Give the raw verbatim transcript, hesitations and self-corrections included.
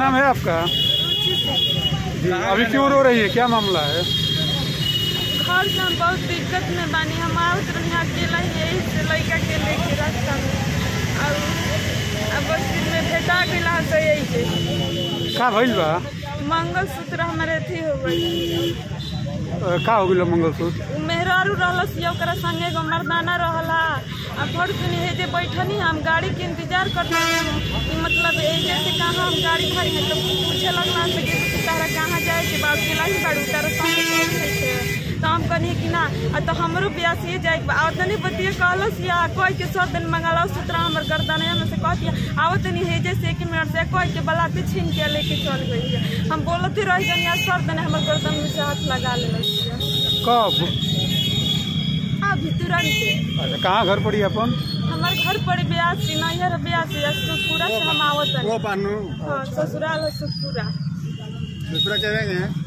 नाम है आपका? जी, अभी क्यों रो रही है, क्या मामला है? घर से हम बहुत दिक्कत में बानी। हम आवत रही अकेला ही यही से लड़का के लेके रास्ता में और अब बस में भेटा गया तो यही से का भइल बा? मंगलसूत्र हमारे थी हो गई। का हो गइल मंगलसूत्र? मेहरारू रहलस या ओकरा संगे एगो मर्दाना रहला। अब भर दिन हेजे बैठनी हम गाड़ी के इंतजार करते हैं। मतलब एजे से कहाँ हम गाड़ी भाई है तो पूछे लगला से कि तारा कहाँ जाए के बाद अकेला ही बाड़ू तारा संगे तो हम कहनी कि ना तो हमरो ब्यासिए जाए और तनी बतिए कहलस या कोई के सब दिन मंगला सूत्र हमर गर्दन में से कहती आवत नहीं हेजे से एक मिनट से कोई के बलाते छीन के लेके चल गई है। हम बोलते रह जनी सर दने हमर गर्दन में से हाथ लगा ले। कब? अभी तुरंत। अच्छा, कहाँ घर पड़ी अपन? हमार घर पड़ी ब्यासी नैहर ब्यासी ससुरा से हम आवत। वो पानू हाँ ससुराल ससुरा दूसरा क्या है?